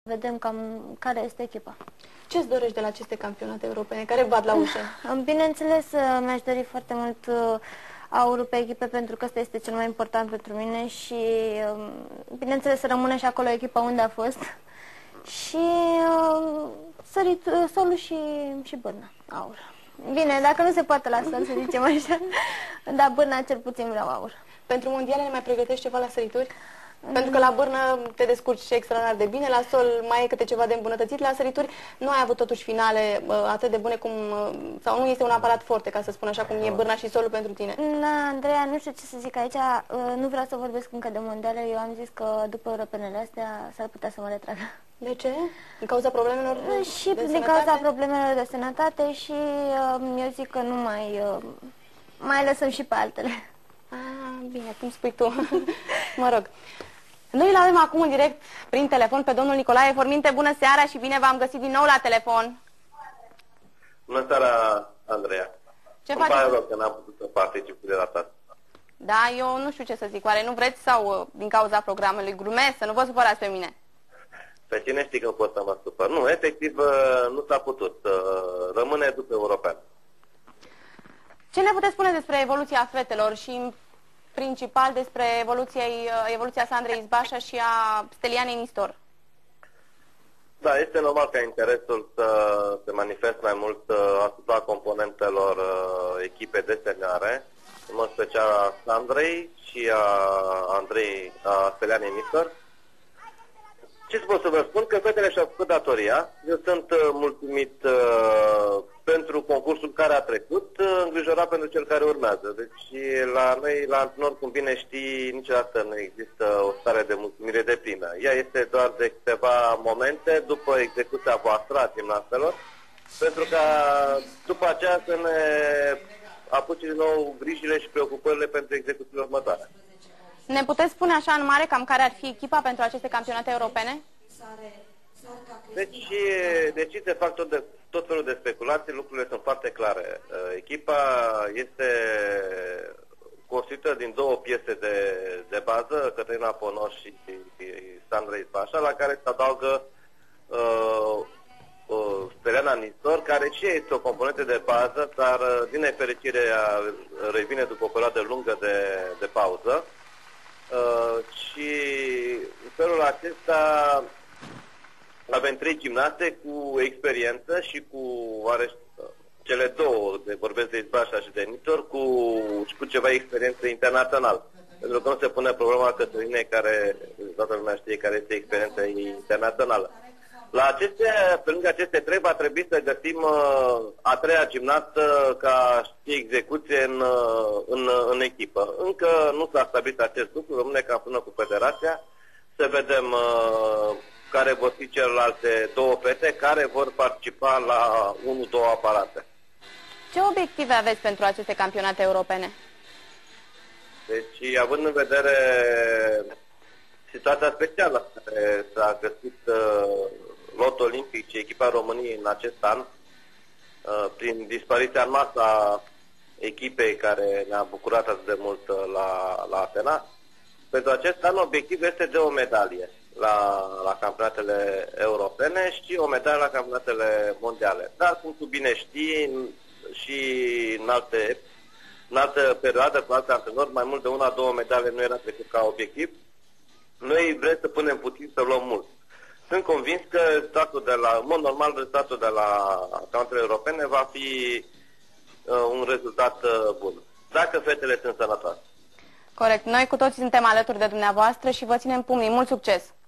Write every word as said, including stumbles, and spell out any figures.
Vedem cam care este echipa. Ce-ți dorești de la aceste campionate europene care bat la ușă? Bineînțeles, mi-aș dori foarte mult aurul pe echipe, pentru că ăsta este cel mai important pentru mine și, bineînțeles, să rămână și acolo echipa unde a fost. Și sărit, solul și, și Bârna, aur. Bine, dacă nu se poate la sol, să zicem așa, dar Bârna cel puțin vreau aur. Pentru mondiale ne mai pregătești ceva la sărituri? Pentru că la Bârnă te descurci și extraordinar de bine, la sol mai e câte ceva de îmbunătățit, la sărituri nu ai avut totuși finale uh, atât de bune cum, uh, sau nu este un aparat forte, ca să spun așa, cum e Bârna și solul pentru tine. Na, Andreea, nu știu ce să zic aici, uh, nu vreau să vorbesc încă de mondiale, eu am zis că după europenele astea s-ar putea să mă retrag. De ce? Din cauza problemelor de, Și de din sănătate? cauza problemelor de sănătate și uh, eu zic că nu mai, uh, mai lăsăm și pe altele. Ah, bine, cum spui tu. Mă rog. Noi îl avem acum în direct prin telefon pe domnul Nicolae Forminte. Bună seara și bine v-am găsit din nou la telefon. Bună seara, Andreea. Ce Îmi faceți? pare rău că n-am putut să particip de data asta. Da, eu nu știu ce să zic. Oare nu vreți sau din cauza programului glumesc? Să nu vă supărați pe mine. Pe cine știi că pot să mă supăr? Nu, efectiv nu s-a putut. Rămâne după european. Ce ne puteți spune despre evoluția fetelor și în principal despre evoluția, evoluția Sandrei Izbașa și a Stelianei Nistor? Da, este normal ca interesul să se manifeste mai mult asupra componentelor echipei desenare, în mod special a Sandrei și a Andrei, a Stelianei Nistor. Ce pot să vă spun? Că fetele și-au făcut datoria. Eu sunt uh, mulțumit uh, pentru concursul care a trecut, uh, îngrijorat pentru cel care urmează. Deci la noi, la antrenor, cum bine știi, niciodată nu există o stare de mulțumire deplină. Ea este doar de câteva momente după execuția voastră a gimnastelor, pentru ca după aceea să ne apuce din nou grijile și preocupările pentru execuțiile următoare. Ne puteți spune așa în mare cam care ar fi echipa pentru aceste campionate europene? Deci, deci se fac tot, de, tot felul de speculații, lucrurile sunt foarte clare. Echipa este constituită din două piese de, de bază, Cătălina Ponor și Sandra Izbașa, la care se adaugă uh, uh, Steliana Nistor, care și este o componentă de bază, dar din nefericire revine după o perioadă lungă de, de pauză. Uh, și în felul acesta avem trei gimnaste cu experiență și cu are, cele două, de vorbesc de Izbașa și de Nistor, cu, și cu ceva experiență internațională. Pentru că nu se pune problema Cătălinei, care toată lumea știe care este experiența internațională. La aceste, pe lângă aceste trei, va trebui să găsim uh, a treia gimnastă ca și execuție în, uh, în, în echipă. Încă nu s-a stabilit acest lucru, rămâne ca până cu federația, să vedem uh, care vor fi celelalte două fete care vor participa la unu două aparate. Ce obiective aveți pentru aceste campionate europene? Deci, având în vedere situația specială care s-a găsit uh, lot olimpic și echipa României în acest an, uh, prin dispariția în masă a echipei care ne-a bucurat atât de mult uh, la, la Atena, pentru acest an obiectivul este de o medalie la, la campionatele europene și o medalie la campionatele mondiale. Dar, cum tu bine știi, și în alte în altă perioadă, cu alți antrenori, mai mult de una, două medale nu era trecut ca obiectiv. Noi vrem să punem puțin, să luăm mult. Sunt convins că statul de la, în mod normal, rezultatul de la campionatele europene va fi uh, un rezultat uh, bun, dacă fetele sunt sănătoase. Corect. Noi cu toții suntem alături de dumneavoastră și vă ținem pumnii. Mult succes!